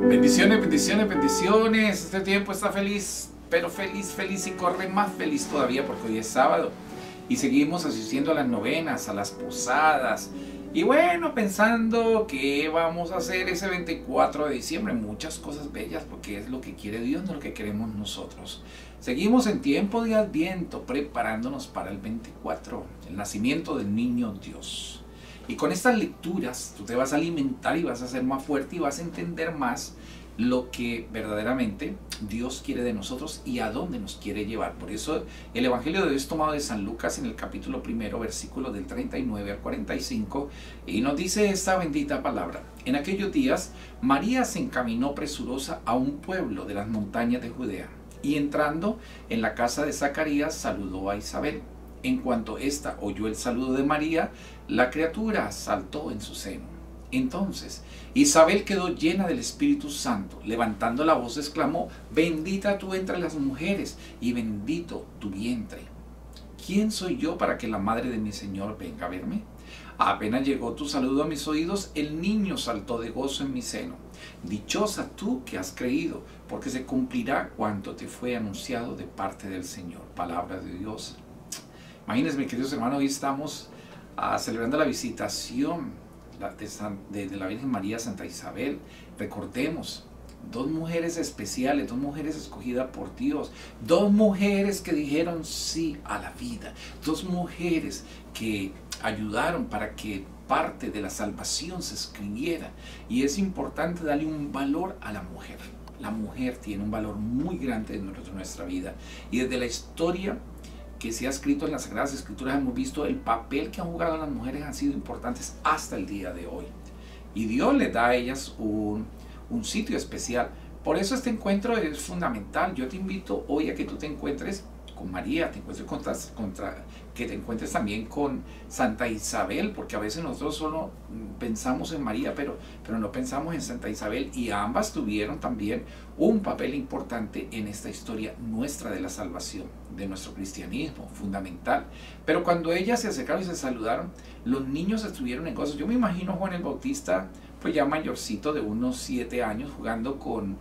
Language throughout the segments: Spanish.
Bendiciones, bendiciones, bendiciones. Este tiempo está feliz, pero feliz, feliz y corre más feliz todavía porque hoy es sábado. Y seguimos asistiendo a las novenas, a las posadas. Y bueno, pensando qué vamos a hacer ese 24 de diciembre. Muchas cosas bellas porque es lo que quiere Dios, no lo que queremos nosotros. Seguimos en tiempo de Adviento preparándonos para el 24, el nacimiento del niño Dios. Y con estas lecturas tú te vas a alimentar y vas a ser más fuerte y vas a entender más lo que verdaderamente Dios quiere de nosotros y a dónde nos quiere llevar. Por eso el Evangelio de hoy es tomado de San Lucas en el capítulo 1, versículo del 39 al 45, y nos dice esta bendita palabra. En aquellos días María se encaminó presurosa a un pueblo de las montañas de Judea, y entrando en la casa de Zacarías saludó a Isabel. En cuanto ésta oyó el saludo de María, la criatura saltó en su seno. Entonces Isabel quedó llena del Espíritu Santo. Levantando la voz exclamó: bendita tú entre las mujeres y bendito tu vientre. ¿Quién soy yo para que la madre de mi Señor venga a verme? Apenas llegó tu saludo a mis oídos, el niño saltó de gozo en mi seno. Dichosa tú que has creído, porque se cumplirá cuanto te fue anunciado de parte del Señor. Palabra de Dios. Imagínense, mis queridos hermanos, hoy estamos celebrando la visitación de la Virgen María Santa Isabel. Recordemos, dos mujeres especiales, dos mujeres escogidas por Dios, dos mujeres que dijeron sí a la vida, dos mujeres que ayudaron para que parte de la salvación se escribiera. Y es importante darle un valor a la mujer. La mujer tiene un valor muy grande en nuestra vida. Y desde la historia que se ha escrito en las Sagradas Escrituras hemos visto el papel que han jugado las mujeres, han sido importantes hasta el día de hoy. Y Dios les da a ellas un sitio especial. Por eso este encuentro es fundamental. Yo te invito hoy a que tú te encuentres con María, te encuentres que te encuentres también con Santa Isabel, porque a veces nosotros solo pensamos en María, pero no pensamos en Santa Isabel, y ambas tuvieron también un papel importante en esta historia nuestra de la salvación, de nuestro cristianismo, fundamental. Pero cuando ellas se acercaron y se saludaron, los niños estuvieron en gozo. Yo me imagino a Juan el Bautista, pues ya mayorcito de unos 7 años, jugando con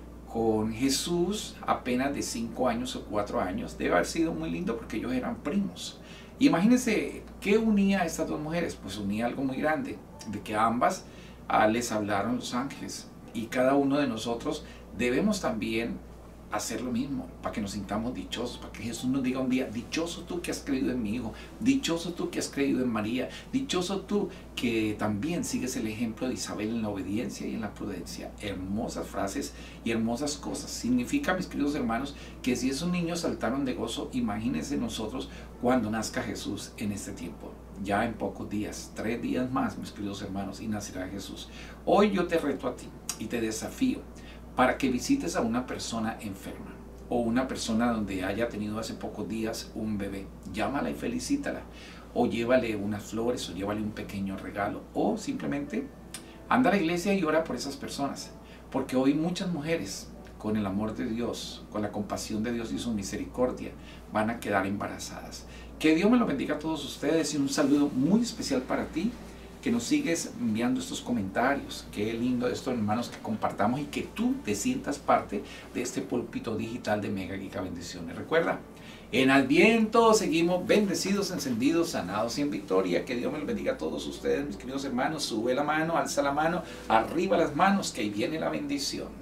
Jesús, apenas de 5 años o 4 años. Debe haber sido muy lindo porque ellos eran primos. Imagínense, ¿qué unía a estas dos mujeres? Pues unía algo muy grande, de que a ambas les hablaron los ángeles. Y cada uno de nosotros debemos también hacer lo mismo, para que nos sintamos dichosos, para que Jesús nos diga un día: dichoso tú que has creído en mi Hijo, dichoso tú que has creído en María, dichoso tú que también sigues el ejemplo de Isabel en la obediencia y en la prudencia. Hermosas frases y hermosas cosas. Significa, mis queridos hermanos, que si esos niños saltaron de gozo, imagínense nosotros cuando nazca Jesús en este tiempo. Ya en pocos días, 3 días más, mis queridos hermanos, y nacerá Jesús. Hoy yo te reto a ti y te desafío para que visites a una persona enferma o una persona donde haya tenido hace pocos días un bebé. Llámala y felicítala, o llévale unas flores, o llévale un pequeño regalo, o simplemente anda a la iglesia y ora por esas personas, porque hoy muchas mujeres, con el amor de Dios, con la compasión de Dios y su misericordia, van a quedar embarazadas. Que Dios me lo bendiga a todos ustedes, y un saludo muy especial para ti, que nos sigues enviando estos comentarios. Qué lindo esto, hermanos, que compartamos y que tú te sientas parte de este púlpito digital de Mega Giga Bendiciones. Recuerda, en Adviento seguimos bendecidos, encendidos, sanados y en victoria. Que Dios me los bendiga a todos ustedes, mis queridos hermanos. Sube la mano, alza la mano, arriba las manos, que ahí viene la bendición.